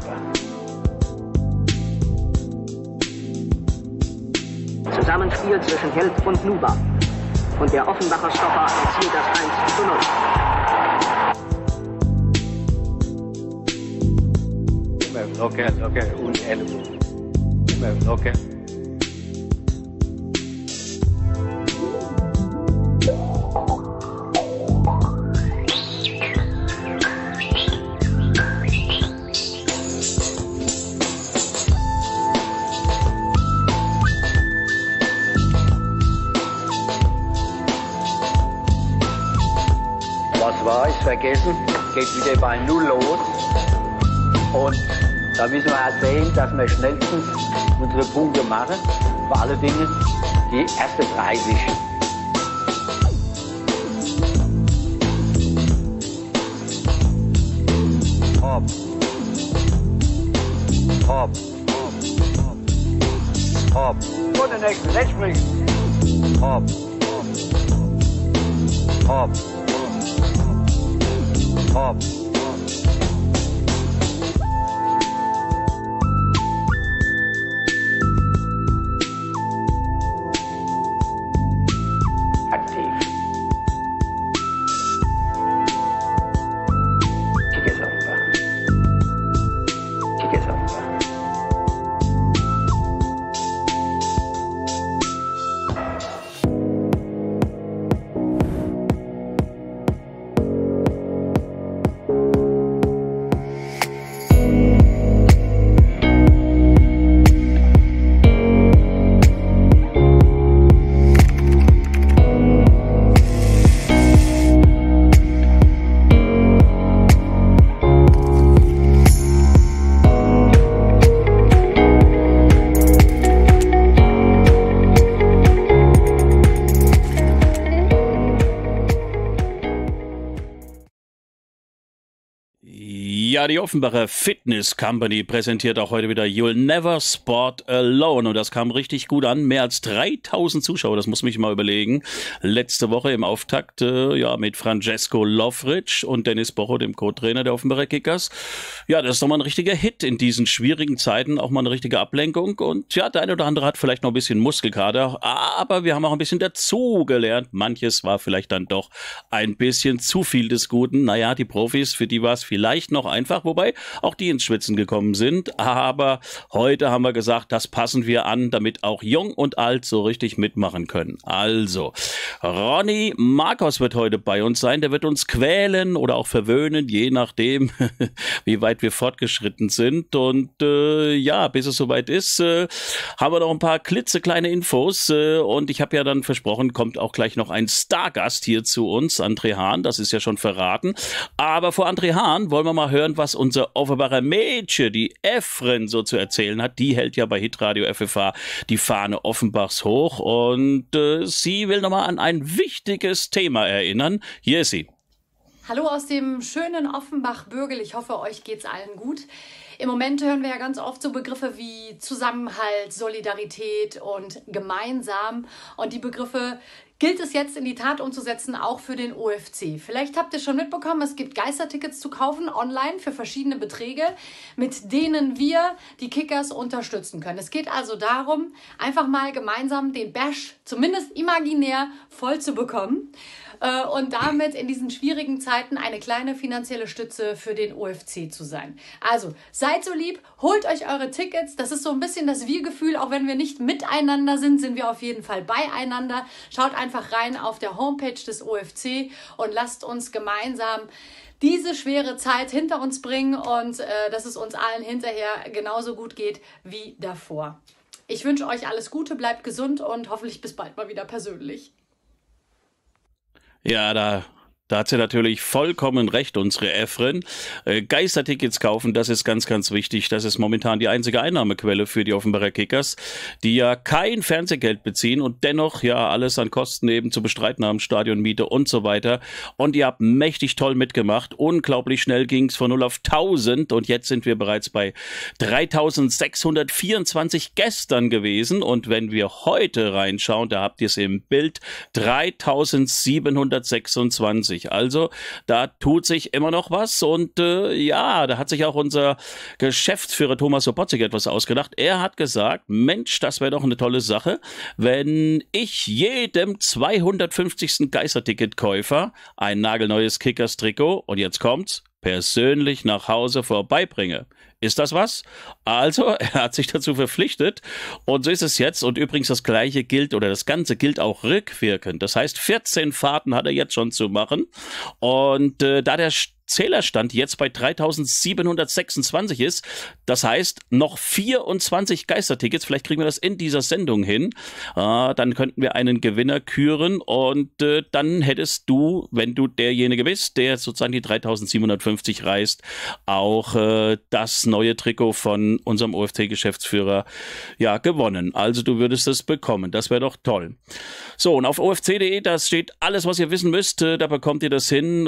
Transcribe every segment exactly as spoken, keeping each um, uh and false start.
super. Zusammenspiel zwischen Held und Nuba. Und der Offenbacher Stopper erzielt das eins zu null. Okay, okay, un Ellbogen. Okay. Was war, ist vergessen, geht wieder bei Null los. Und da müssen wir halt sehen, dass wir schnellstens unsere Punkte machen. Vor allen Dingen die erste dreißig. Hopp. Hopp. Hopp. Und der nächste, der springt. Hopp. Hopp. Hopp. Ja, die Offenbacher Fitness Company präsentiert auch heute wieder You'll Never Sport Alone und das kam richtig gut an. Mehr als dreitausend Zuschauer, das muss mich mal überlegen. Letzte Woche im Auftakt äh, ja mit Francesco Lovrich und Dennis Bocho, dem Co-Trainer der Offenbacher Kickers. Ja, das ist doch mal ein richtiger Hit in diesen schwierigen Zeiten, auch mal eine richtige Ablenkung. Und ja, der eine oder andere hat vielleicht noch ein bisschen Muskelkater, aber wir haben auch ein bisschen dazugelernt. Manches war vielleicht dann doch ein bisschen zu viel des Guten. Naja, die Profis, für die war es vielleicht noch einfach, wobei auch die ins Schwitzen gekommen sind. Aber heute haben wir gesagt, das passen wir an, damit auch jung und alt so richtig mitmachen können. Also, Ronny Marcos wird heute bei uns sein. Der wird uns quälen oder auch verwöhnen, je nachdem, wie weit wir fortgeschritten sind. Und äh, ja, bis es soweit ist, äh, haben wir noch ein paar klitzekleine Infos. Äh, und ich habe ja dann versprochen, kommt auch gleich noch ein Stargast hier zu uns, André Hahn. Das ist ja schon verraten. Aber vor André Hahn wollen wir mal hören, was unser Offenbacher Mädchen, die Efren, so zu erzählen hat. Die hält ja bei Hitradio F F H die Fahne Offenbachs hoch und äh, sie will nochmal an ein wichtiges Thema erinnern. Hier ist sie. Hallo aus dem schönen Offenbach-Bürgel. Ich hoffe, euch geht's allen gut. Im Moment hören wir ja ganz oft so Begriffe wie Zusammenhalt, Solidarität und gemeinsam. Und die Begriffe gilt es jetzt in die Tat umzusetzen, auch für den O F C. Vielleicht habt ihr schon mitbekommen, es gibt Geistertickets zu kaufen online für verschiedene Beträge, mit denen wir die Kickers unterstützen können. Es geht also darum, einfach mal gemeinsam den Bash, zumindest imaginär, voll zu bekommen äh, und damit in diesen schwierigen Zeiten eine kleine finanzielle Stütze für den O F C zu sein. Also seid so lieb, holt euch eure Tickets. Das ist so ein bisschen das Wir-Gefühl, auch wenn wir nicht miteinander sind, sind wir auf jeden Fall beieinander. Schaut einfach rein auf der Homepage des O F C und lasst uns gemeinsam diese schwere Zeit hinter uns bringen und äh, dass es uns allen hinterher genauso gut geht wie davor. Ich wünsche euch alles Gute, bleibt gesund und hoffentlich bis bald mal wieder persönlich. Ja, da... Da hat sie natürlich vollkommen recht, unsere Efren. Äh, Geistertickets kaufen, das ist ganz, ganz wichtig. Das ist momentan die einzige Einnahmequelle für die Offenbacher Kickers, die ja kein Fernsehgeld beziehen und dennoch ja alles an Kosten eben zu bestreiten haben, Stadionmiete und so weiter. Und ihr habt mächtig toll mitgemacht. Unglaublich schnell ging es von null auf tausend und jetzt sind wir bereits bei dreitausendsechshundertvierundzwanzig gestern gewesen. Und wenn wir heute reinschauen, da habt ihr es im Bild, dreitausendsiebenhundertsechsundzwanzig. vierundzwanzig. Also da tut sich immer noch was und äh, ja, da hat sich auch unser Geschäftsführer Thomas Sobotzig etwas ausgedacht. Er hat gesagt, Mensch, das wäre doch eine tolle Sache, wenn ich jedem zweihundertfünfzigsten Geisterticketkäufer ein nagelneues Kickers-Trikot, und jetzt kommt's, persönlich nach Hause vorbeibringe. Ist das was? Also, er hat sich dazu verpflichtet und so ist es jetzt. Und übrigens das Gleiche gilt oder das Ganze gilt auch rückwirkend. Das heißt, vierzehn Fahrten hat er jetzt schon zu machen und äh, da der Zählerstand jetzt bei dreitausendsiebenhundertsechsundzwanzig ist. Das heißt, noch vierundzwanzig Geistertickets, vielleicht kriegen wir das in dieser Sendung hin, äh, dann könnten wir einen Gewinner küren und äh, dann hättest du, wenn du derjenige bist, der sozusagen die dreitausendsiebenhundertfünfzig reist, auch äh, das neue Trikot von unserem O F C-Geschäftsführer ja, gewonnen. Also du würdest es bekommen. Das wäre doch toll. So, und auf O F C punkt de, da steht alles, was ihr wissen müsst, äh, da bekommt ihr das hin äh,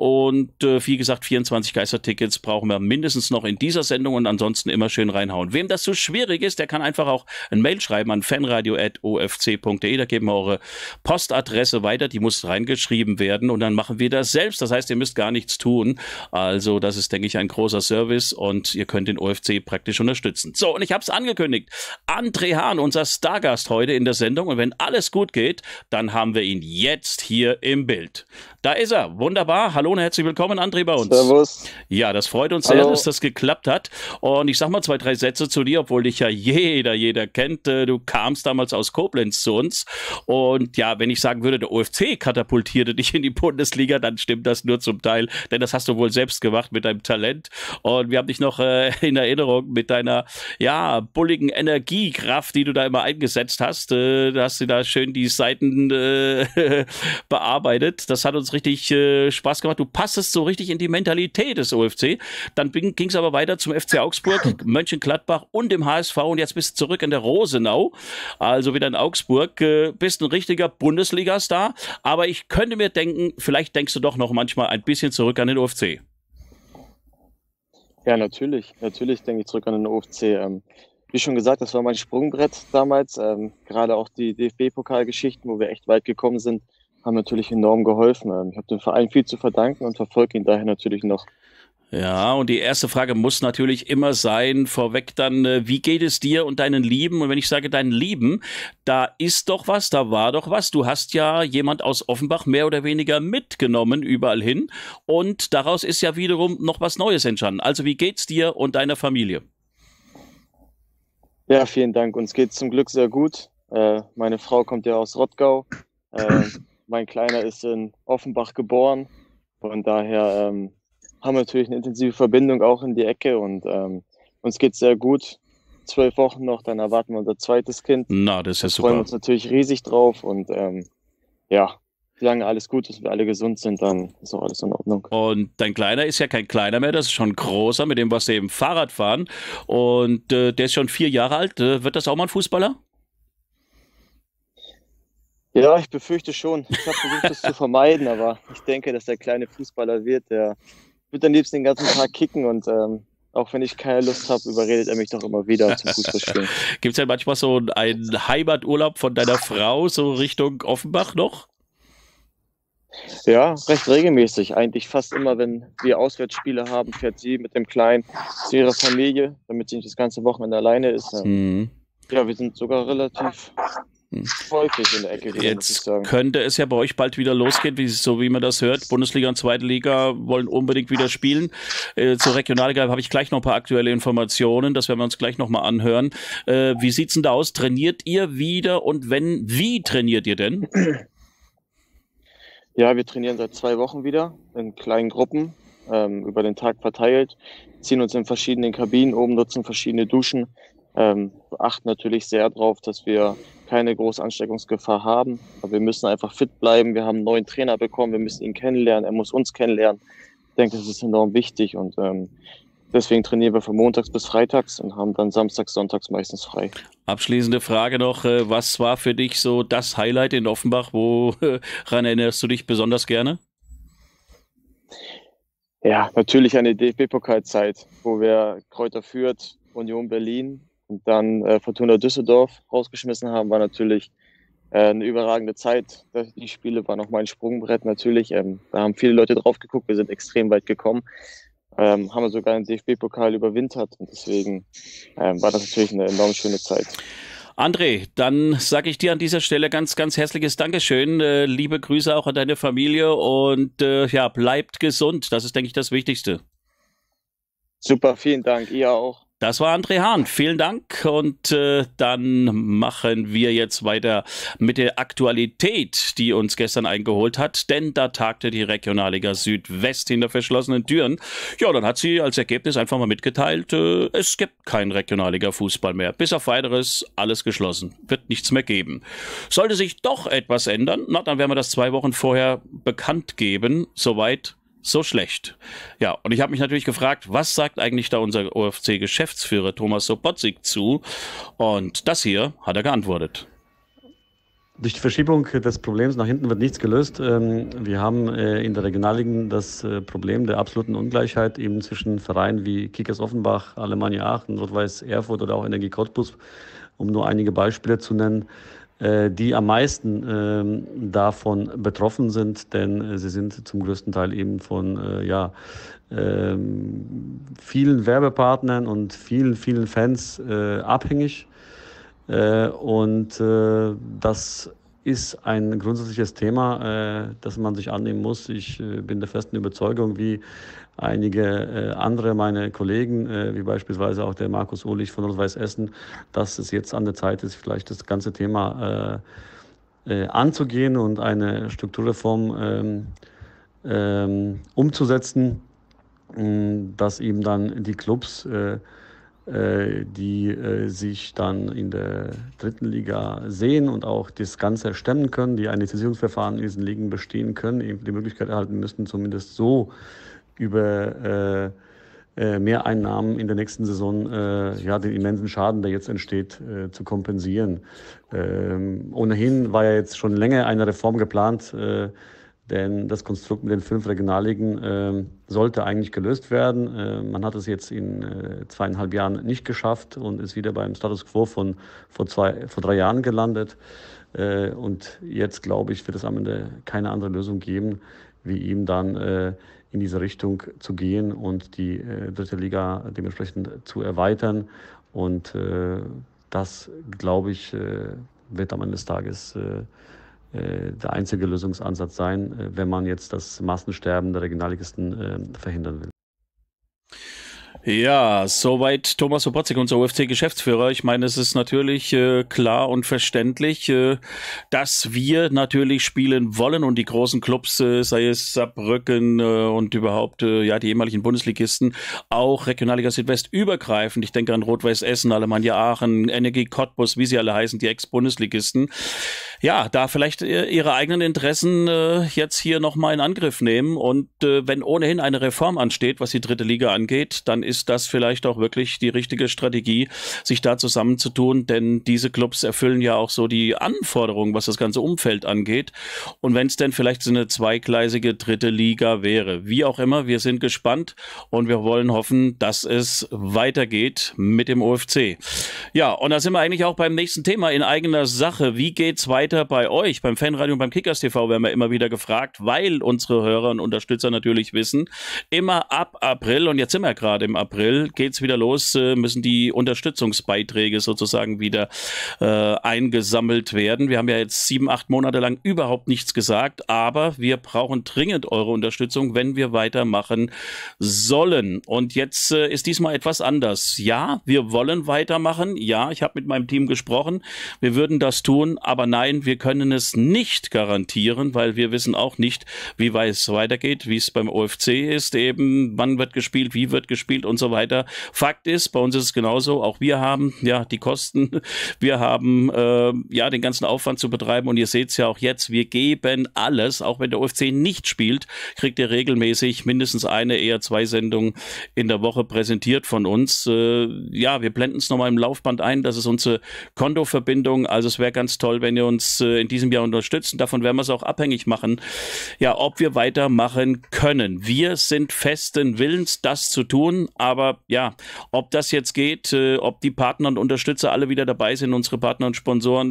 und äh, wie gesagt, vierundzwanzig Geistertickets brauchen wir mindestens noch in dieser Sendung und ansonsten immer schön reinhauen. Wem das zu schwierig ist, der kann einfach auch ein Mail schreiben an fanradio at o f c punkt de. Da geben wir eure Postadresse weiter, die muss reingeschrieben werden und dann machen wir das selbst. Das heißt, ihr müsst gar nichts tun. Also das ist, denke ich, ein großer Service und ihr könnt den O F C praktisch unterstützen. So, und ich habe es angekündigt. André Hahn, unser Stargast heute in der Sendung und wenn alles gut geht, dann haben wir ihn jetzt hier im Bild. Da ist er. Wunderbar. Hallo und herzlich willkommen, André, bei uns. Servus. Ja, das freut uns Hallo. sehr, dass das geklappt hat. Und ich sag mal zwei, drei Sätze zu dir, obwohl dich ja jeder, jeder kennt. Du kamst damals aus Koblenz zu uns. Und ja, wenn ich sagen würde, der O F C katapultierte dich in die Bundesliga, dann stimmt das nur zum Teil. Denn das hast du wohl selbst gemacht mit deinem Talent. Und wir haben dich noch äh, in Erinnerung mit deiner, ja, bulligen Energiekraft, die du da immer eingesetzt hast. Äh, da hast du da schön die Seiten äh, bearbeitet. Das hat uns richtig äh, Spaß gemacht. Du passest so richtig in die Mentalität des O F C. Dann ging es aber weiter zum F C Augsburg, Mönchengladbach und dem H S V und jetzt bist du zurück in der Rosenau, also wieder in Augsburg. Äh, bist ein richtiger Bundesliga-Star, aber ich könnte mir denken, vielleicht denkst du doch noch manchmal ein bisschen zurück an den O F C. Ja, natürlich. Natürlich denke ich zurück an den O F C. Ähm, wie schon gesagt, das war mein Sprungbrett damals. Ähm, gerade auch die D F B-Pokalgeschichten, wo wir echt weit gekommen sind, haben natürlich enorm geholfen. Ähm, ich habe dem Verein viel zu verdanken und verfolge ihn daher natürlich noch. Ja, und die erste Frage muss natürlich immer sein, vorweg dann, wie geht es dir und deinen Lieben? Und wenn ich sage deinen Lieben, da ist doch was, da war doch was. Du hast ja jemand aus Offenbach mehr oder weniger mitgenommen überall hin und daraus ist ja wiederum noch was Neues entstanden. Also wie geht's dir und deiner Familie? Ja, vielen Dank. Uns geht's zum Glück sehr gut. Äh, meine Frau kommt ja aus Rottgau. Äh, mein Kleiner ist in Offenbach geboren. Von daher ähm, haben wir natürlich eine intensive Verbindung auch in die Ecke und ähm, uns geht's sehr gut. Zwölf Wochen noch, dann erwarten wir unser zweites Kind. Na, das ist ja Wir super. freuen uns natürlich riesig drauf und ähm, ja, solange alles gut ist und wir alle gesund sind, dann ist auch alles in Ordnung. Und dein Kleiner ist ja kein Kleiner mehr, das ist schon ein großer, mit dem was wir eben Fahrrad fahren und äh, der ist schon vier Jahre alt. Äh, wird das auch mal ein Fußballer? Ja, ich befürchte schon. Ich habe versucht, das zu vermeiden, aber ich denke, dass der kleine Fußballer wird, der wird am liebsten den ganzen Tag kicken und ähm, auch wenn ich keine Lust habe, überredet er mich doch immer wieder zum Fußballspielen. Gibt es denn manchmal so einen Heimaturlaub von deiner Frau, so Richtung Offenbach noch? Ja, recht regelmäßig. Eigentlich fast immer, wenn wir Auswärtsspiele haben, fährt sie mit dem Kleinen zu ihrer Familie, damit sie nicht das ganze Wochenende alleine ist. Mhm. Ja, wir sind sogar relativ häufig in der Ecke, muss ich Jetzt sagen. könnte es ja bei euch bald wieder losgehen, wie, so wie man das hört. Bundesliga und Zweite Liga wollen unbedingt wieder spielen. Äh, zur Regionalliga habe ich gleich noch ein paar aktuelle Informationen. Das werden wir uns gleich nochmal anhören. Äh, wie sieht's denn da aus? Trainiert ihr wieder? Und wenn, wie trainiert ihr denn? Ja, wir trainieren seit zwei Wochen wieder in kleinen Gruppen, ähm, über den Tag verteilt, ziehen uns in verschiedenen Kabinen um, nutzen verschiedene Duschen, ähm, achten natürlich sehr darauf, dass wir keine große Ansteckungsgefahr haben. Aber wir müssen einfach fit bleiben. Wir haben einen neuen Trainer bekommen, wir müssen ihn kennenlernen, er muss uns kennenlernen. Ich denke, das ist enorm wichtig und ähm, deswegen trainieren wir von montags bis freitags und haben dann samstags, sonntags meistens frei. Abschließende Frage noch, äh, was war für dich so das Highlight in Offenbach? Woran erinnerst du dich besonders gerne? Ja, natürlich an die D F B-Pokalzeit, wo wir Kräuter Fürth, Union Berlin und dann äh, Fortuna Düsseldorf rausgeschmissen haben, war natürlich äh, eine überragende Zeit. Die Spiele waren noch mal ein Sprungbrett natürlich. Ähm, da haben viele Leute drauf geguckt. Wir sind extrem weit gekommen. Ähm, haben wir sogar den D F B-Pokal überwintert. Und deswegen ähm, war das natürlich eine enorm schöne Zeit. André, dann sage ich dir an dieser Stelle ganz, ganz herzliches Dankeschön. Äh, liebe Grüße auch an deine Familie und äh, ja, bleibt gesund. Das ist, denke ich, das Wichtigste. Super, vielen Dank. Ihr auch. Das war André Hahn. Vielen Dank. Und äh, dann machen wir jetzt weiter mit der Aktualität, die uns gestern eingeholt hat. Denn da tagte die Regionalliga Südwest hinter verschlossenen Türen. Ja, dann hat sie als Ergebnis einfach mal mitgeteilt, äh, es gibt keinen Regionalliga-Fußball mehr. Bis auf Weiteres alles geschlossen. Wird nichts mehr geben. Sollte sich doch etwas ändern, na, dann werden wir das zwei Wochen vorher bekannt geben. Soweit so schlecht. Ja, und ich habe mich natürlich gefragt, was sagt eigentlich da unser O F C-Geschäftsführer Thomas Sobotzik zu? Und das hier hat er geantwortet. Durch die Verschiebung des Problems nach hinten wird nichts gelöst. Wir haben in der Regionalliga das Problem der absoluten Ungleichheit eben zwischen Vereinen wie Kickers Offenbach, Alemannia Aachen, Rot-Weiß Erfurt oder auch Energie Cottbus, um nur einige Beispiele zu nennen, die am meisten äh, davon betroffen sind, denn äh, sie sind zum größten Teil eben von äh, ja, äh, vielen Werbepartnern und vielen, vielen Fans äh, abhängig. Äh, und äh, das ist ein grundsätzliches Thema, äh, das man sich annehmen muss. Ich äh, bin der festen Überzeugung, wie einige äh, andere meine Kollegen, äh, wie beispielsweise auch der Markus Ohlich von Rot-Weiß Essen, dass es jetzt an der Zeit ist, vielleicht das ganze Thema äh, äh, anzugehen und eine Strukturreform ähm, ähm, umzusetzen, äh, dass eben dann die Clubs, äh, äh, die äh, sich dann in der dritten Liga sehen und auch das Ganze stemmen können, die ein Lizenzierungsverfahren in diesen Ligen bestehen können, eben die Möglichkeit erhalten müssten, zumindest so über äh, äh, Mehreinnahmen in der nächsten Saison äh, ja, den immensen Schaden, der jetzt entsteht, äh, zu kompensieren. Ähm, ohnehin war ja jetzt schon länger eine Reform geplant, äh, denn das Konstrukt mit den fünf Regionalligen äh, sollte eigentlich gelöst werden. Äh, man hat es jetzt in äh, zweieinhalb Jahren nicht geschafft und ist wieder beim Status quo von vor, zwei, vor drei Jahren gelandet. Äh, und jetzt, glaube ich, wird es am Ende keine andere Lösung geben, wie ihm dann äh, in diese Richtung zu gehen und die äh, dritte Liga dementsprechend zu erweitern. Und äh, das, glaube ich, äh, wird am Ende des Tages äh, äh, der einzige Lösungsansatz sein, äh, wenn man jetzt das Massensterben der Regionalligisten äh, verhindern will. Ja, soweit Thomas Sobotzik, unser O F C-Geschäftsführer. Ich meine, es ist natürlich äh, klar und verständlich, äh, dass wir natürlich spielen wollen und die großen Clubs, äh, sei es Saarbrücken äh, und überhaupt äh, ja die ehemaligen Bundesligisten, auch Regionalliga Südwest übergreifend. Ich denke an Rot-Weiß Essen, Alemannia Aachen, Energie Cottbus, wie sie alle heißen, die Ex-Bundesligisten. Ja, da vielleicht äh, ihre eigenen Interessen äh, jetzt hier nochmal in Angriff nehmen. Und äh, wenn ohnehin eine Reform ansteht, was die dritte Liga angeht, dann ist das vielleicht auch wirklich die richtige Strategie, sich da zusammenzutun, denn diese Clubs erfüllen ja auch so die Anforderungen, was das ganze Umfeld angeht. Und wenn es denn vielleicht so eine zweigleisige dritte Liga wäre, wie auch immer, wir sind gespannt und wir wollen hoffen, dass es weitergeht mit dem O F C. Ja, und da sind wir eigentlich auch beim nächsten Thema in eigener Sache. Wie geht's weiter bei euch? Beim Fanradio und beim Kickers T V werden wir immer wieder gefragt, weil unsere Hörer und Unterstützer natürlich wissen, immer ab April, und jetzt sind wir gerade im April, geht's wieder los, müssen die Unterstützungsbeiträge sozusagen wieder äh, eingesammelt werden. Wir haben ja jetzt sieben, acht Monate lang überhaupt nichts gesagt, aber wir brauchen dringend eure Unterstützung, wenn wir weitermachen sollen. Und jetzt äh, ist diesmal etwas anders. Ja, wir wollen weitermachen. Ja, ich habe mit meinem Team gesprochen. Wir würden das tun, aber nein, wir können es nicht garantieren, weil wir wissen auch nicht, wie weit es weitergeht, wie es beim O F C ist, eben wann wird gespielt, wie wird gespielt und so weiter. Fakt ist, bei uns ist es genauso, auch wir haben ja die Kosten, wir haben äh, ja den ganzen Aufwand zu betreiben und ihr seht es ja auch jetzt, wir geben alles, auch wenn der O F C nicht spielt, kriegt ihr regelmäßig mindestens eine, eher zwei Sendungen in der Woche präsentiert von uns. Äh, ja, wir blenden es nochmal im Laufband ein, das ist unsere Kontoverbindung, also es wäre ganz toll, wenn ihr uns äh, in diesem Jahr unterstützt und davon werden wir es auch abhängig machen, ja, ob wir weitermachen können. Wir sind festen Willens, das zu tun, aber ja, ob das jetzt geht, äh, ob die Partner und Unterstützer alle wieder dabei sind, unsere Partner und Sponsoren,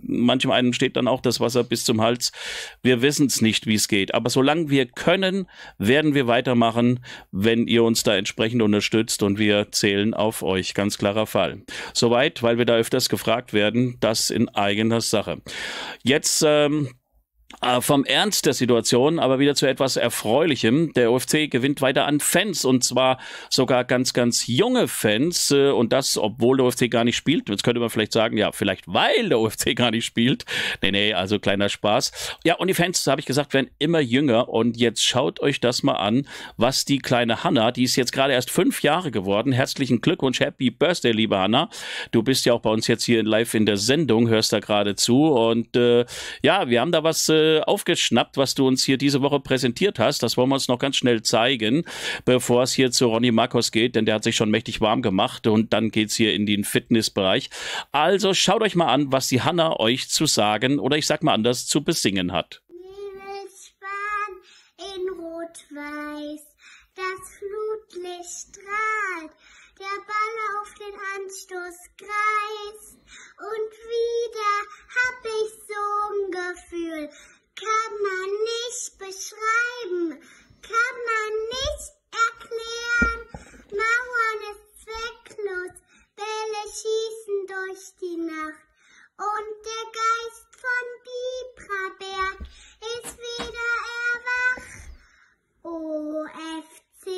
manchem einen steht dann auch das Wasser bis zum Hals. Wir wissen es nicht, wie es geht. Aber solange wir können, werden wir weitermachen, wenn ihr uns da entsprechend unterstützt, und wir zählen auf euch. Ganz klarer Fall. Soweit, weil wir da öfters gefragt werden, das in eigener Sache. Jetzt ähm, vom Ernst der Situation aber wieder zu etwas Erfreulichem. Der O F C gewinnt weiter an Fans, und zwar sogar ganz, ganz junge Fans, und das, obwohl der O F C gar nicht spielt. Jetzt könnte man vielleicht sagen, ja, vielleicht weil der O F C gar nicht spielt. Nee, nee, also kleiner Spaß. Ja, und die Fans, habe ich gesagt, werden immer jünger, und jetzt schaut euch das mal an, was die kleine Hanna, die ist jetzt gerade erst fünf Jahre geworden. Herzlichen Glückwunsch, Happy Birthday, liebe Hanna. Du bist ja auch bei uns jetzt hier live in der Sendung, hörst da gerade zu, und äh, ja, wir haben da was äh, aufgeschnappt, was du uns hier diese Woche präsentiert hast. Das wollen wir uns noch ganz schnell zeigen, bevor es hier zu Ronny Markos geht, denn der hat sich schon mächtig warm gemacht, und dann geht's hier in den Fitnessbereich. Also schaut euch mal an, was die Hanna euch zu sagen, oder ich sag mal anders, zu besingen hat. Nebelschwan in Rot-Weiß, das Flutlicht strahlt, der Ball auf den Anstoß kreist, und wieder hab ich so ein Gefühl, kann man nicht beschreiben, kann man nicht erklären. Mauern ist zwecklos, Bälle schießen durch die Nacht, und der Geist von Bibraberg ist wieder erwacht. O F C,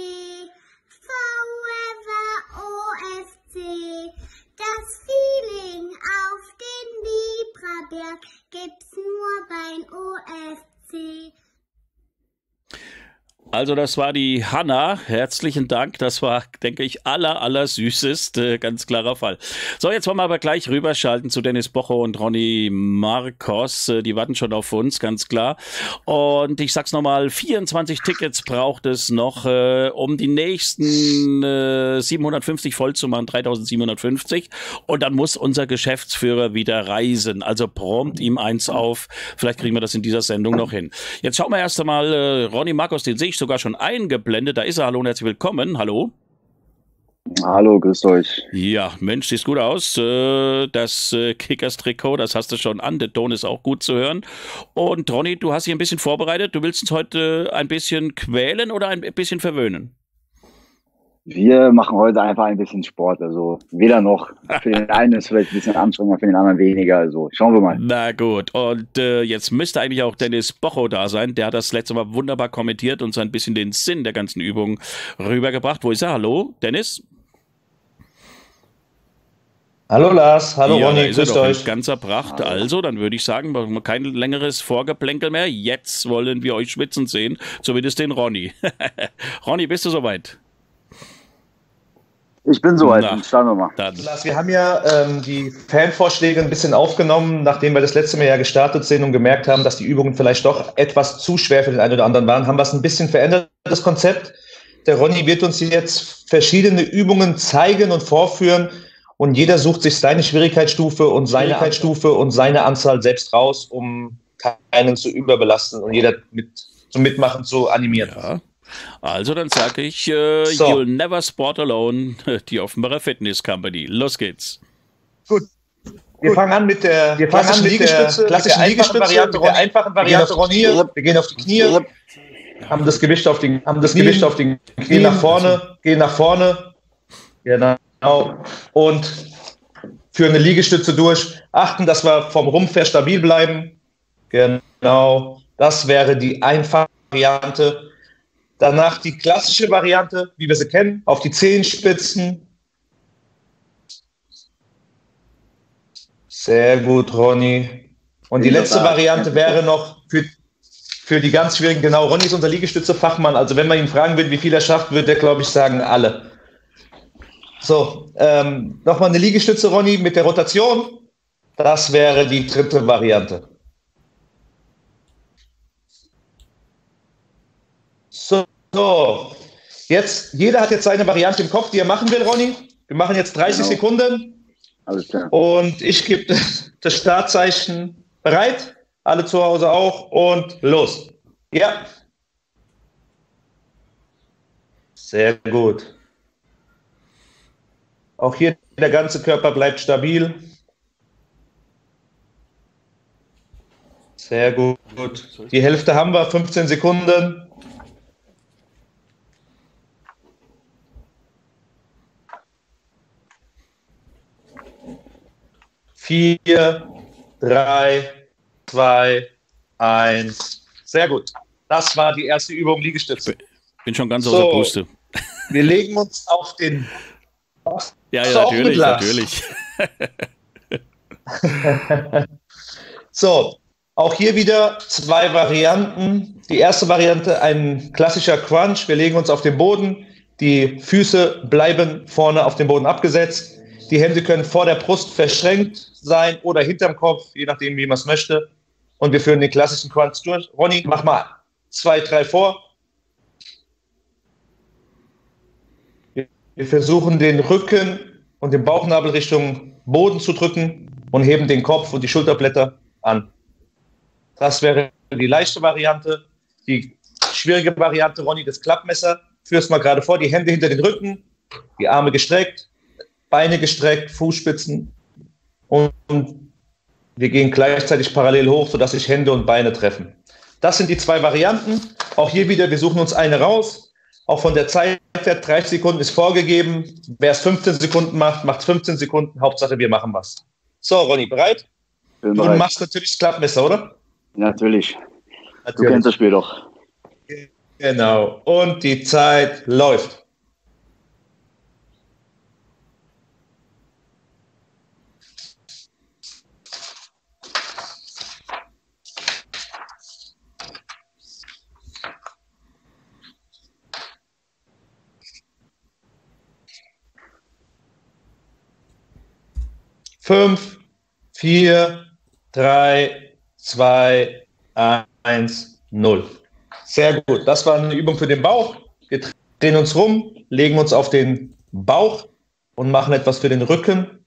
forever O F C, das Feeling auf den Bibraberg gibt's nur beim O F C. Also das war die Hanna, herzlichen Dank, das war, denke ich, aller, aller süßest, äh, ganz klarer Fall. So, jetzt wollen wir aber gleich rüberschalten zu Dennis Bocho und Ronny Markos, äh, die warten schon auf uns, ganz klar. Und ich sag's nochmal, vierundzwanzig Tickets braucht es noch, äh, um die nächsten äh, siebenhundertfünfzig voll zu machen, dreitausendsiebenhundertfünfzig, und dann muss unser Geschäftsführer wieder reisen, also prompt ihm eins auf, vielleicht kriegen wir das in dieser Sendung noch hin. Jetzt schauen wir erst einmal, äh, Ronny Markos, den sehe ich sogar schon eingeblendet. Da ist er. Hallo und herzlich willkommen. Hallo. Hallo, grüßt euch. Ja, Mensch, siehst gut aus. Das Kickers-Trikot, das hast du schon an. Der Ton ist auch gut zu hören. Und Ronny, du hast dich ein bisschen vorbereitet. Du willst uns heute ein bisschen quälen oder ein bisschen verwöhnen? Wir machen heute einfach ein bisschen Sport, also weder noch. Für den einen ist vielleicht ein bisschen anstrengender, für den anderen weniger, also schauen wir mal. Na gut, und äh, jetzt müsste eigentlich auch Dennis Bocho da sein, der hat das letzte Mal wunderbar kommentiert und so ein bisschen den Sinn der ganzen Übung rübergebracht. Wo ist er? Hallo, Dennis? Hallo Lars, hallo ja, Ronny, grüßt euch. In ganzer Pracht. Hallo. Also, dann würde ich sagen, machen wir kein längeres Vorgeplänkel mehr. Jetzt wollen wir euch schwitzen sehen, zumindest den Ronny. Ronny, bist du soweit? Ich bin soweit, dann starten wir mal. Dann. Lars, wir haben ja ähm, die Fanvorschläge ein bisschen aufgenommen, nachdem wir das letzte Mal ja gestartet sind und gemerkt haben, dass die Übungen vielleicht doch etwas zu schwer für den einen oder anderen waren, haben wir es ein bisschen verändert, das Konzept. Der Ronny wird uns jetzt verschiedene Übungen zeigen und vorführen, und jeder sucht sich seine Schwierigkeitsstufe und seine Schwierigkeitsstufe und seine Anzahl selbst raus, um keinen zu überbelasten und jeder mit, zum Mitmachen zu animieren. Ja. Also dann sage ich, äh, so. You'll never sport alone, die Offenbarer Fitness Company. Los geht's. Gut. Wir Gut. fangen an mit der wir klassischen Liegestütze, klassischen Liegestütze, mit der einfachen Variante, Ronny. Wir gehen auf die Knie, haben das Gewicht auf den, haben das Gewicht auf den Knien nach vorne, gehen nach vorne. Genau. Und führen eine Liegestütze durch. Achten, dass wir vom Rumpf her stabil bleiben. Genau. Das wäre die einfache Variante. Danach die klassische Variante, wie wir sie kennen, auf die Zehenspitzen. Sehr gut, Ronny. Und die letzte Variante wäre noch für, für die ganz schwierigen, genau, Ronny ist unser Liegestütze-Fachmann, also wenn man ihn fragen würde, wie viel er schafft, würde er, glaube ich, sagen, alle. So, ähm, nochmal eine Liegestütze, Ronny, mit der Rotation. Das wäre die dritte Variante. So, so, jetzt, jeder hat jetzt seine Variante im Kopf, die er machen will, Ronny. Wir machen jetzt dreißig genau. Sekunden. Alles klar. Und ich gebe das Startzeichen bereit. Alle zu Hause auch. Und los. Ja. Sehr gut. Auch hier der ganze Körper bleibt stabil. Sehr gut. Die Hälfte haben wir, fünfzehn Sekunden. Vier, drei, zwei, eins. Sehr gut. Das war die erste Übung Liegestütze. Bin schon ganz so, außer Puste. Wir legen uns auf den... Ja, ja, natürlich, natürlich. So, auch hier wieder zwei Varianten. Die erste Variante, ein klassischer Crunch. Wir legen uns auf den Boden. Die Füße bleiben vorne auf dem Boden abgesetzt. Die Hände können vor der Brust verschränkt sein oder hinterm Kopf, je nachdem, wie man es möchte. Und wir führen den klassischen Crunch durch. Ronny, mach mal zwei, drei vor. Wir versuchen, den Rücken und den Bauchnabel Richtung Boden zu drücken und heben den Kopf und die Schulterblätter an. Das wäre die leichte Variante. Die schwierige Variante, Ronny, das Klappmesser. Führst mal gerade vor, die Hände hinter den Rücken, die Arme gestreckt, Beine gestreckt, Fußspitzen und wir gehen gleichzeitig parallel hoch, sodass sich Hände und Beine treffen. Das sind die zwei Varianten. Auch hier wieder, wir suchen uns eine raus. Auch von der Zeit her, dreißig Sekunden ist vorgegeben. Wer es fünfzehn Sekunden macht, macht fünfzehn Sekunden. Hauptsache, wir machen was. So, Ronny, bereit? Bin du bereit. Machst natürlich das Klappmesser, oder? Natürlich. Natürlich. Du kennst das Spiel doch. Genau. Und die Zeit läuft. Fünf, vier, drei, zwei, eins, null. Sehr gut. Das war eine Übung für den Bauch. Wir drehen uns rum, legen uns auf den Bauch und machen etwas für den Rücken.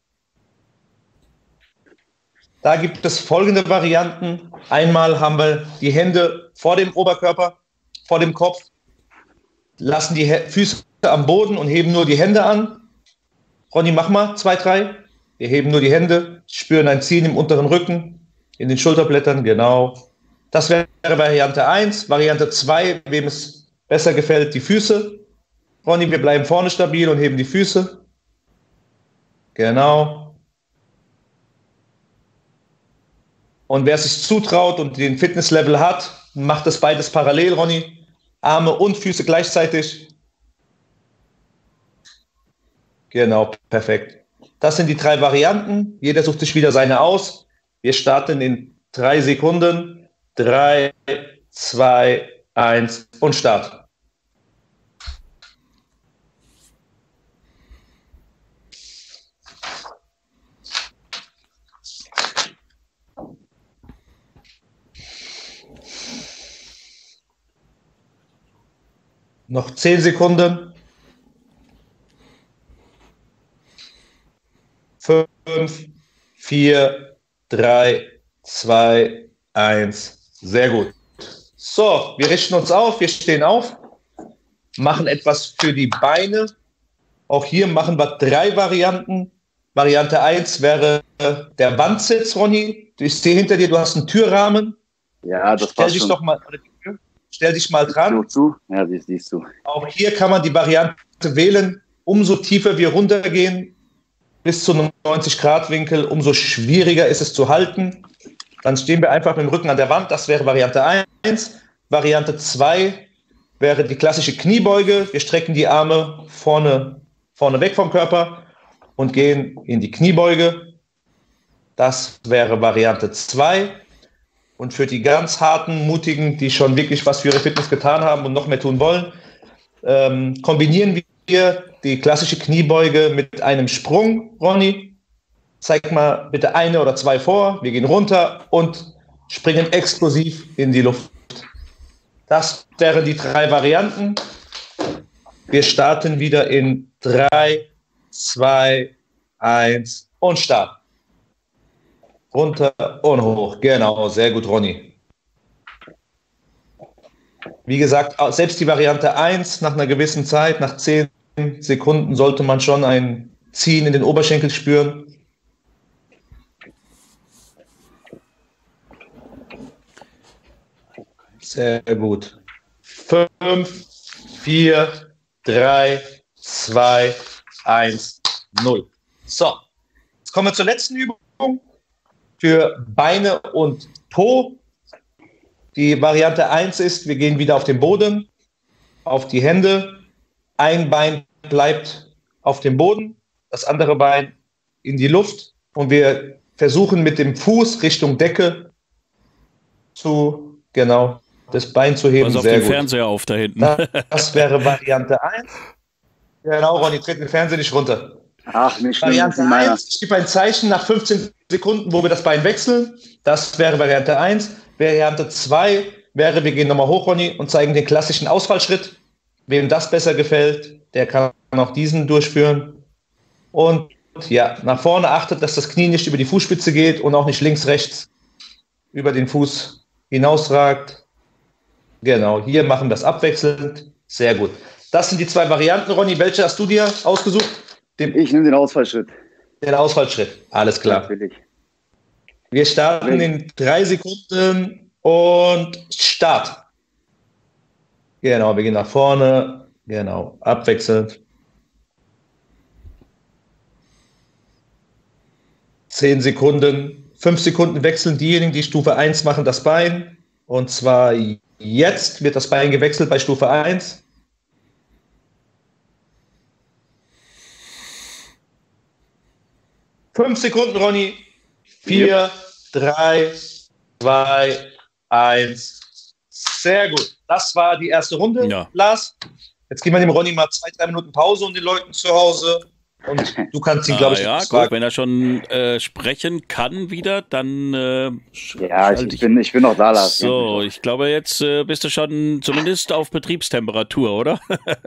Da gibt es folgende Varianten. Einmal haben wir die Hände vor dem Oberkörper, vor dem Kopf, lassen die Füße am Boden und heben nur die Hände an. Ronny, mach mal zwei, drei. Wir heben nur die Hände, spüren ein Ziehen im unteren Rücken, in den Schulterblättern, genau. Das wäre Variante eins. Variante zwei, wem es besser gefällt, die Füße. Ronny, wir bleiben vorne stabil und heben die Füße. Genau. Und wer sich zutraut und den Fitnesslevel hat, macht das beides parallel, Ronny. Arme und Füße gleichzeitig. Genau, perfekt. Das sind die drei Varianten. Jeder sucht sich wieder seine aus. Wir starten in drei Sekunden. Drei, zwei, eins und Start. Noch zehn Sekunden. Fünf, vier, drei, zwei, eins. Sehr gut. So, wir richten uns auf, wir stehen auf, machen etwas für die Beine. Auch hier machen wir drei Varianten. Variante eins wäre der Wandsitz, Ronny. Ich sehe hinter dir, du hast einen Türrahmen. Ja, das stell passt dich schon. Doch mal, stell dich mal dran. Zu. Ja, siehst, siehst du. Auch hier kann man die Variante wählen. Umso tiefer wir runtergehen, bis zu einem neunzig Grad Winkel, umso schwieriger ist es zu halten. Dann stehen wir einfach mit dem Rücken an der Wand. Das wäre Variante eins. Variante zwei wäre die klassische Kniebeuge. Wir strecken die Arme vorne, vorne weg vom Körper und gehen in die Kniebeuge. Das wäre Variante zwei. Und für die ganz harten, mutigen, die schon wirklich was für ihre Fitness getan haben und noch mehr tun wollen, ähm, kombinieren wir die klassische Kniebeuge mit einem Sprung. Ronny, zeig mal bitte eine oder zwei vor. Wir gehen runter und springen explosiv in die Luft. Das wären die drei Varianten. Wir starten wieder in drei, zwei, eins und Start. Runter und hoch. Genau, sehr gut, Ronny. Wie gesagt, selbst die Variante eins, nach einer gewissen Zeit, nach zehn Sekunden, sollte man schon ein Ziehen in den Oberschenkel spüren. Sehr gut. Fünf, vier, drei, zwei, eins, null. So, jetzt kommen wir zur letzten Übung für Beine und Po. Die Variante eins ist, wir gehen wieder auf den Boden, auf die Hände. Ein Bein bleibt auf dem Boden, das andere Bein in die Luft und wir versuchen mit dem Fuß Richtung Decke zu, genau, das Bein zu heben. Pass auf Sehr den gut. Fernseher auf da hinten. Das wäre Variante eins. Genau, Ronny, tritt den Fernseher nicht runter. Ach, nicht schlimm. Variante eins, ich gebe ein Zeichen nach fünfzehn Sekunden, wo wir das Bein wechseln. Das wäre Variante eins. Variante zwei wäre, wir gehen nochmal hoch, Ronny, und zeigen den klassischen Ausfallschritt. Wem das besser gefällt, der kann auch diesen durchführen. Und ja, nach vorne achtet, dass das Knie nicht über die Fußspitze geht und auch nicht links, rechts über den Fuß hinausragt. Genau, hier machen wir das abwechselnd. Sehr gut. Das sind die zwei Varianten, Ronny. Welche hast du dir ausgesucht? Den, ich nehme den Ausfallschritt. Den Ausfallschritt, alles klar. Natürlich. Wir starten in drei Sekunden und Start. Genau, wir gehen nach vorne. Genau, abwechselnd. Zehn Sekunden. Fünf Sekunden wechseln diejenigen, die Stufe eins machen, das Bein. Und zwar jetzt wird das Bein gewechselt bei Stufe eins. Fünf Sekunden, Ronny. Vier, ja. drei, zwei, eins. Sehr gut. Das war die erste Runde, ja. Lars. Jetzt geben wir dem Ronny mal zwei, drei Minuten Pause und den Leuten zu Hause. Und du kannst ihn, glaube ich, ah, ja, gut, wenn er schon äh, sprechen kann wieder, dann äh, ja, ich, ich, bin, ich bin noch da, Lars. So, ich glaube, jetzt äh, bist du schon zumindest auf Betriebstemperatur, oder?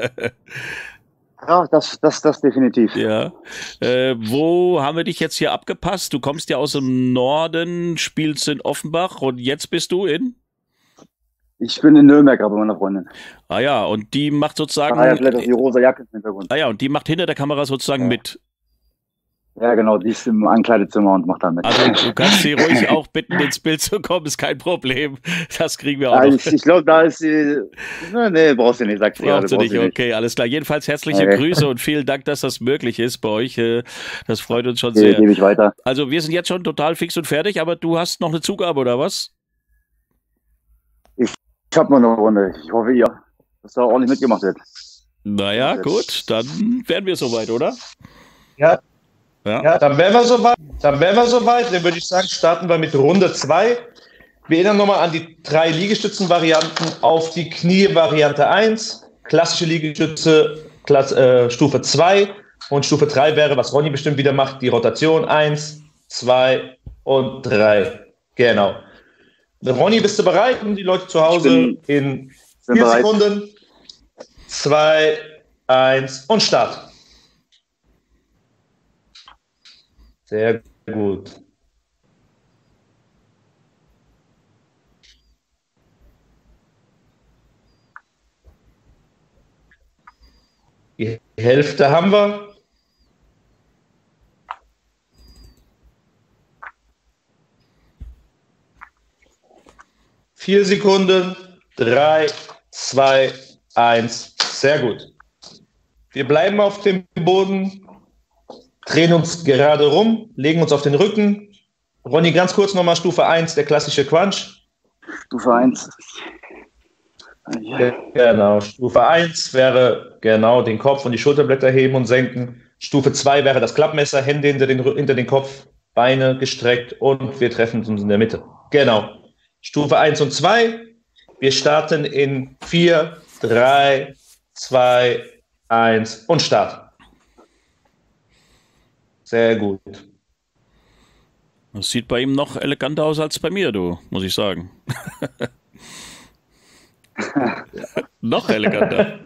Ja, das, das, das definitiv. Ja. Äh, wo haben wir dich jetzt hier abgepasst? Du kommst ja aus dem Norden, spielst in Offenbach und jetzt bist du in? Ich bin in Nürnberg, aber mit meiner Freundin. Ah ja, und die macht sozusagen... Ah ja, vielleicht auch die rosa Jacke im Hintergrund. Ah ja, und die macht hinter der Kamera sozusagen ja. mit. Ja, genau, die ist im Ankleidezimmer und macht da mit. Also du kannst sie ruhig auch bitten, ins Bild zu kommen, ist kein Problem. Das kriegen wir auch ja, noch. Ich, ich glaube, da ist sie... Nee, brauchst du nicht, sagst du. Brauchst du nicht, okay, alles klar. Jedenfalls herzliche okay. Grüße und vielen Dank, dass das möglich ist bei euch. Das freut uns schon okay, sehr. Gebe ich weiter. Also wir sind jetzt schon total fix und fertig, aber du hast noch eine Zugabe, oder was? Ich, ich habe noch eine Runde. Ich hoffe, ihr, dass da ordentlich mitgemacht wird. Naja, gut, dann wären wir soweit, oder? Ja. Ja. ja, dann wären wir soweit. Dann wären wir soweit. Dann würde ich sagen, starten wir mit Runde zwei. Wir erinnern nochmal an die drei Liegestützen-Varianten auf die Knie-Variante eins, klassische Liegestütze Klasse, äh, Stufe zwei und Stufe drei wäre, was Ronny bestimmt wieder macht, die Rotation eins, zwei und drei. Genau. Ronny, bist du bereit? Und die Leute zu Hause bin, in vier Sekunden. zwei, eins und Start. Sehr gut. Die Hälfte haben wir. Vier Sekunden. Drei, zwei, eins. Sehr gut. Wir bleiben auf dem Boden. Drehen uns gerade rum, legen uns auf den Rücken. Ronny, ganz kurz nochmal Stufe eins, der klassische Crunch. Stufe eins. Ja, genau, Stufe eins wäre genau den Kopf und die Schulterblätter heben und senken. Stufe zwei wäre das Klappmesser, Hände hinter den, hinter den Kopf, Beine gestreckt und wir treffen uns in der Mitte. Genau. Stufe eins und zwei. Wir starten in vier, drei, zwei, eins und Start. Sehr gut. Das sieht bei ihm noch eleganter aus als bei mir, du, muss ich sagen. Noch eleganter.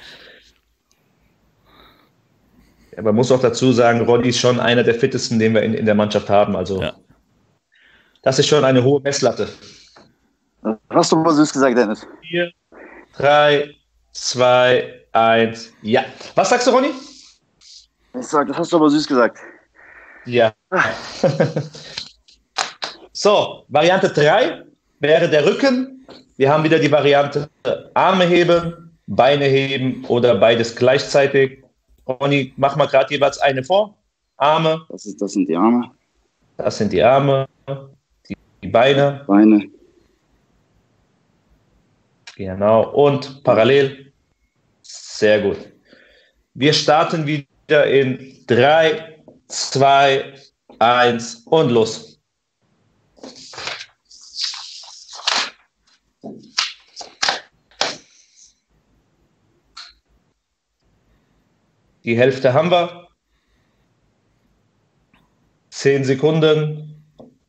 Ja, man muss auch dazu sagen, Ronny ist schon einer der fittesten, den wir in, in der Mannschaft haben. Also ja. Das ist schon eine hohe Messlatte. Hast du mal süß gesagt, Dennis? Vier, drei, zwei, eins, ja. Was sagst du, Ronny? Ich sag, das hast du aber süß gesagt. Ja. So, Variante drei wäre der Rücken. Wir haben wieder die Variante Arme heben, Beine heben oder beides gleichzeitig. Ronny, mach mal gerade jeweils eine vor. Arme. Das, ist, das sind die Arme. Das sind die Arme. Die, die Beine. Beine. Genau. Und parallel. Sehr gut. Wir starten wieder in drei, zwei, eins und los. Die Hälfte haben wir. Zehn Sekunden.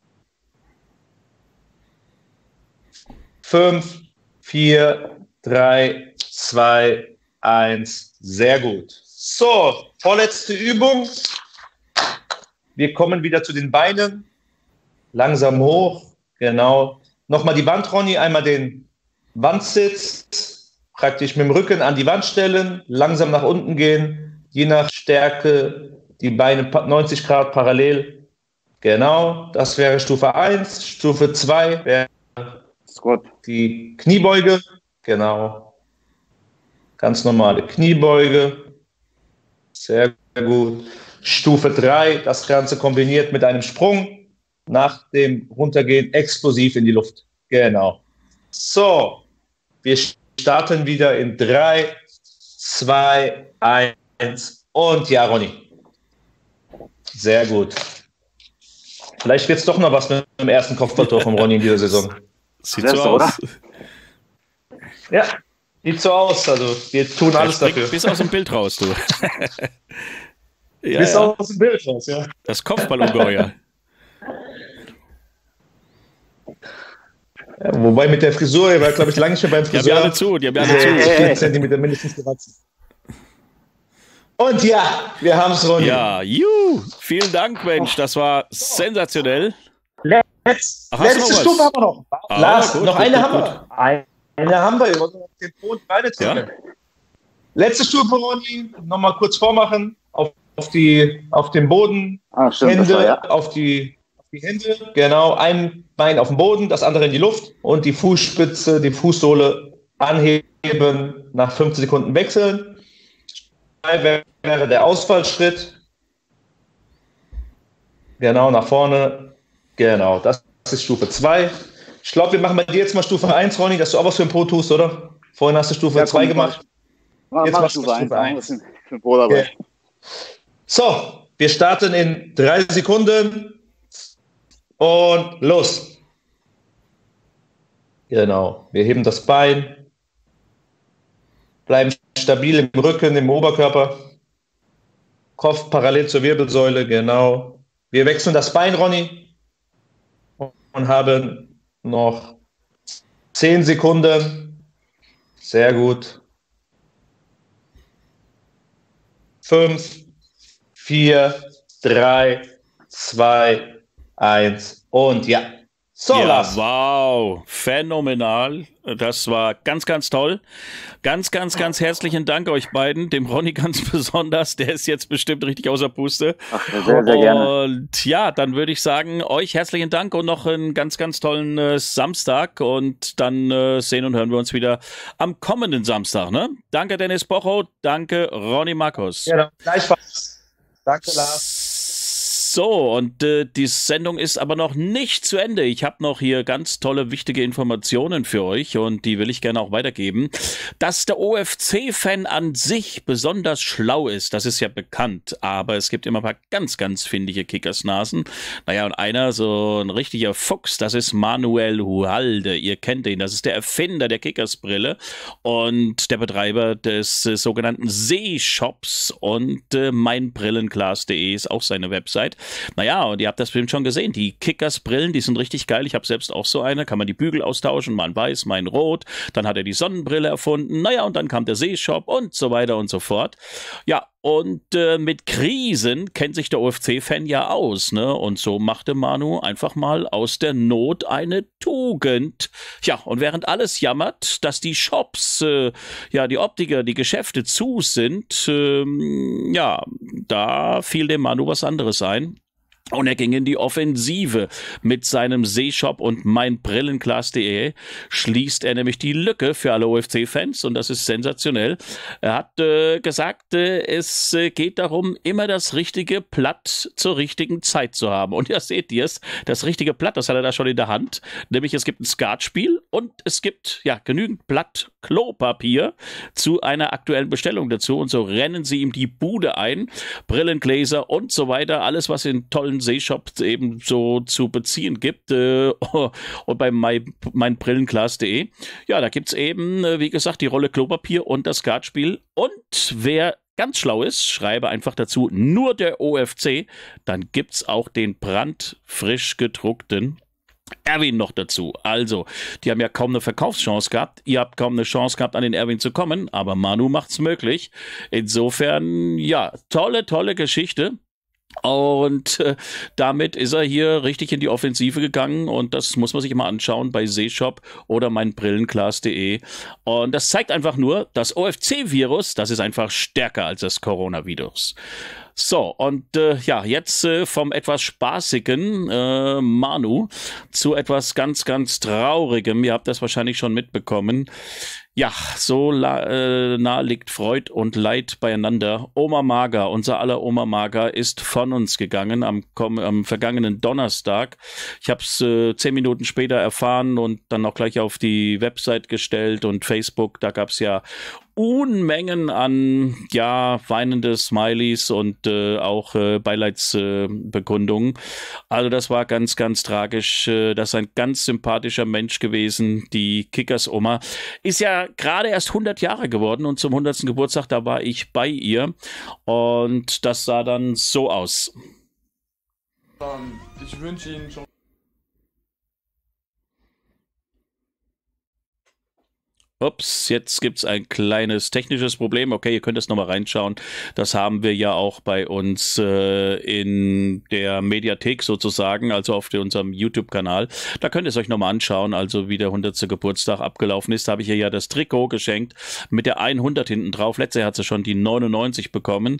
Fünf, vier, drei, zwei, eins. Sehr gut. So, vorletzte Übung. Wir kommen wieder zu den Beinen. Langsam hoch. Genau. Nochmal die Wand, Ronny. Einmal den Wandsitz. Praktisch mit dem Rücken an die Wand stellen. Langsam nach unten gehen. Je nach Stärke die Beine neunzig Grad parallel. Genau, das wäre Stufe eins. Stufe zwei wäre Squat. Die Kniebeuge. Genau. Ganz normale Kniebeuge. Sehr gut. Stufe drei, das Ganze kombiniert mit einem Sprung. Nach dem Runtergehen explosiv in die Luft. Genau. So, wir starten wieder in drei, zwei, eins. Und ja, Ronny. Sehr gut. Vielleicht wird es doch noch was mit dem ersten Kopfballtor von Ronny in dieser Saison. Sieht so aus. Ja, sieht so aus. Also wir tun alles dafür. Bis aus dem Bild raus, du. ja, bis ja. aus dem Bild raus, ja. Das Kopfballungeheuer. Ja, wobei mit der Frisur, er war, glaube ich, lange schon beim Friseur. Die haben ja alle zu, die haben ja alle zu. zehn Zentimeter mindestens gewachsen. Und ja, wir haben es, Ronny. Ja, juhu. Vielen Dank, Mensch. Das war sensationell. Letz, Ach, letzte Stufe haben wir noch. Ah, Lars, gut, noch gut, eine gut, haben wir. Eine haben wir. Wir wollen noch den Po und Beine zählen. Ja? Letzte Stufe, Ronny. Nochmal kurz vormachen. Auf, auf, die, auf den Boden. Ah, stimmt, Hände war, ja. auf, die, auf die Hände. Genau. Ein Bein auf dem Boden, das andere in die Luft. Und die Fußspitze, die Fußsohle anheben. Nach fünfzehn Sekunden wechseln. Wäre der Ausfallschritt. Genau, nach vorne. Genau, das ist Stufe zwei. Ich glaube, wir machen bei dir jetzt mal Stufe eins, Ronny, dass du auch was für ein Po tust, oder? Vorhin hast du Stufe zwei ja, gemacht. Mach, jetzt mach machst du Stufe Stufe eins. eins. Für Po dabei. Okay. So, wir starten in drei Sekunden. Und los. Genau, wir heben das Bein. Bleiben stabil im Rücken, im Oberkörper. Kopf parallel zur Wirbelsäule, genau. Wir wechseln das Bein, Ronny. Und haben noch zehn Sekunden. Sehr gut. Fünf, vier, drei, zwei, eins und ja. So, ja, Lars. Wow, phänomenal. Das war ganz, ganz toll. Ganz, ganz, ganz herzlichen Dank euch beiden. Dem Ronny ganz besonders. Der ist jetzt bestimmt richtig außer Puste. Ach, sehr, sehr gerne. Und ja, dann würde ich sagen, euch herzlichen Dank und noch einen ganz, ganz tollen äh, Samstag. Und dann äh, sehen und hören wir uns wieder am kommenden Samstag. Ne? Danke, Dennis Bocho. Danke, Ronny Markus. Ja, gleichfalls. Danke, Lars. So, und äh, die Sendung ist aber noch nicht zu Ende. Ich habe noch hier ganz tolle, wichtige Informationen für euch und die will ich gerne auch weitergeben. Dass der O F C-Fan an sich besonders schlau ist, das ist ja bekannt, aber es gibt immer ein paar ganz, ganz findige Kickersnasen. Naja, und einer, so ein richtiger Fuchs, das ist Manuel Hualde. Ihr kennt ihn, das ist der Erfinder der Kickersbrille und der Betreiber des äh, sogenannten Seeshops und äh, meinbrillenglas punkt de ist auch seine Website. Naja, und ihr habt das bestimmt schon gesehen, die Kickers-Brillen, die sind richtig geil. Ich habe selbst auch so eine, kann man die Bügel austauschen, mal in weiß, mal in rot. Dann hat er die Sonnenbrille erfunden. Naja, und dann kam der Seeshop und so weiter und so fort. Ja, und äh, mit Krisen kennt sich der O F C-Fan ja aus, ne? Und so machte Manu einfach mal aus der Not eine Tugend. Ja, und während alles jammert, dass die Shops, äh, ja, die Optiker, die Geschäfte zu sind, ähm, ja, da fiel dem Manu was anderes ein. Und er ging in die Offensive. Mit seinem Seeshop und meinbrillenglas punkt de schließt er nämlich die Lücke für alle O F C-Fans und das ist sensationell. Er hat äh, gesagt, äh, es äh, geht darum, immer das richtige Blatt zur richtigen Zeit zu haben. Und ja, seht ihr es, das richtige Blatt, das hat er da schon in der Hand. Nämlich es gibt ein Skatspiel und es gibt ja genügend Blatt Klopapier zu einer aktuellen Bestellung dazu. Und so rennen sie ihm die Bude ein. Brillengläser und so weiter. Alles, was in tollen Seeshops eben so zu beziehen gibt. Äh, und bei meinbrillenglas punkt de. Ja, da gibt es eben, äh, wie gesagt, die Rolle Klopapier und das Skatspiel. Und wer ganz schlau ist, schreibe einfach dazu nur der O F C. Dann gibt es auch den brandfrisch gedruckten Erwin noch dazu. Also, die haben ja kaum eine Verkaufschance gehabt. Ihr habt kaum eine Chance gehabt, an den Erwin zu kommen, aber Manu macht's möglich. Insofern, ja, tolle, tolle Geschichte. Und äh, damit ist er hier richtig in die Offensive gegangen und das muss man sich mal anschauen bei Seeshop oder meinbrillenglas punkt de. Und das zeigt einfach nur, das O F C-Virus, das ist einfach stärker als das Coronavirus. So, und äh, ja, jetzt äh, vom etwas spaßigen äh, Manu zu etwas ganz, ganz Traurigem. Ihr habt das wahrscheinlich schon mitbekommen. Ja, so äh, nah liegt Freud und Leid beieinander. Oma Marga, unser aller Oma Marga, ist von uns gegangen am, am vergangenen Donnerstag. Ich habe es äh, zehn Minuten später erfahren und dann auch gleich auf die Website gestellt und Facebook. Da gab es ja Unmengen an, ja, weinende Smileys und äh, auch äh, Beileidsbekundungen. Äh, also das war ganz, ganz tragisch. Äh, das ist ein ganz sympathischer Mensch gewesen. Die Kickers-Oma ist ja gerade erst hundert Jahre geworden und zum hundertsten Geburtstag, da war ich bei ihr. Und das sah dann so aus. Ich wünsche Ihnen schon... Ups, jetzt gibt's ein kleines technisches Problem. Okay, ihr könnt es nochmal reinschauen. Das haben wir ja auch bei uns äh, in der Mediathek sozusagen, also auf unserem YouTube-Kanal. Da könnt ihr es euch nochmal anschauen, also wie der hundertste Geburtstag abgelaufen ist. Da habe ich ihr ja das Trikot geschenkt mit der hundert hinten drauf. Letztes Jahr hat sie schon die neunundneunzig bekommen.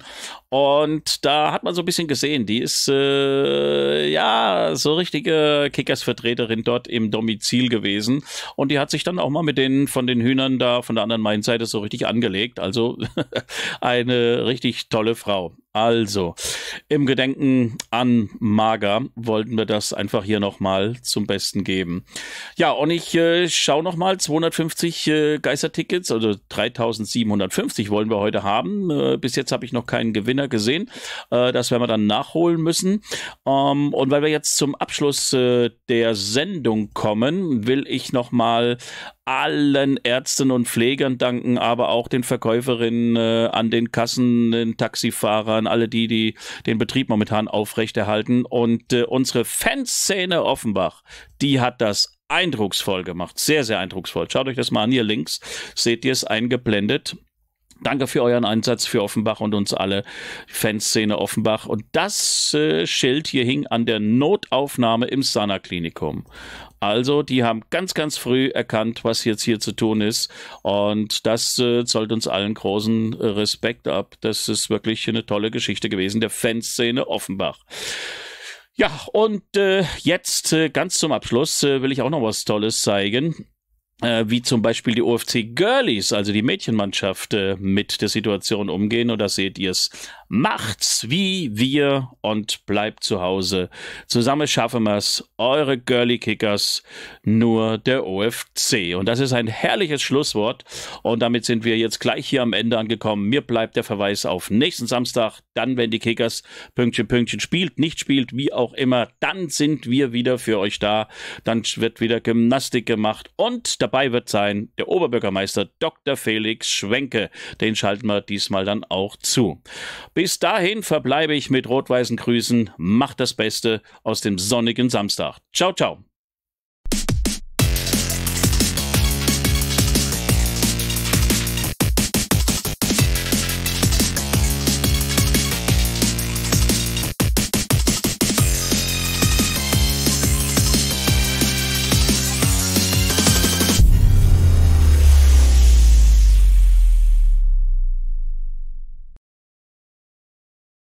Und da hat man so ein bisschen gesehen, die ist äh, ja so richtige Kickers-Vertreterin dort im Domizil gewesen. Und die hat sich dann auch mal mit den von den Hühnern da von der anderen Mainseite so richtig angelegt. Also eine richtig tolle Frau. Also, im Gedenken an Marga wollten wir das einfach hier nochmal zum Besten geben. Ja, und ich äh, schaue nochmal, zweihundertfünfzig äh, Geistertickets, also dreitausendsiebenhundertfünfzig wollen wir heute haben. Äh, bis jetzt habe ich noch keinen Gewinner gesehen. Äh, das werden wir dann nachholen müssen. Ähm, und weil wir jetzt zum Abschluss äh, der Sendung kommen, will ich nochmal allen Ärzten und Pflegern danken, aber auch den Verkäuferinnen äh, an den Kassen, den Taxifahrern, alle die, die den Betrieb momentan aufrechterhalten. Und äh, unsere Fanszene Offenbach, die hat das eindrucksvoll gemacht. Sehr, sehr eindrucksvoll. Schaut euch das mal an, hier links seht ihr es eingeblendet. Danke für euren Einsatz für Offenbach und uns alle, Fanszene Offenbach. Und das äh, Schild hier hing an der Notaufnahme im Sana-Klinikum. Also, die haben ganz, ganz früh erkannt, was jetzt hier zu tun ist. Und das äh, zollt uns allen großen äh, Respekt ab. Das ist wirklich eine tolle Geschichte gewesen, der Fanszene Offenbach. Ja, und äh, jetzt äh, ganz zum Abschluss äh, will ich auch noch was Tolles zeigen. Äh, wie zum Beispiel die O F C Girlies, also die Mädchenmannschaft, äh, mit der Situation umgehen. Und da seht ihr es. Macht's wie wir und bleibt zu Hause. Zusammen schaffen wir's. Eure Girly Kickers, nur der O F C. Und das ist ein herrliches Schlusswort. Und damit sind wir jetzt gleich hier am Ende angekommen. Mir bleibt der Verweis auf nächsten Samstag. Dann, wenn die Kickers Pünktchen, Pünktchen spielt, nicht spielt, wie auch immer, dann sind wir wieder für euch da. Dann wird wieder Gymnastik gemacht. Und dabei wird sein der Oberbürgermeister Doktor Felix Schwenke. Den schalten wir diesmal dann auch zu. Bis dahin verbleibe ich mit rot-weißen Grüßen. Macht das Beste aus dem sonnigen Samstag. Ciao, ciao.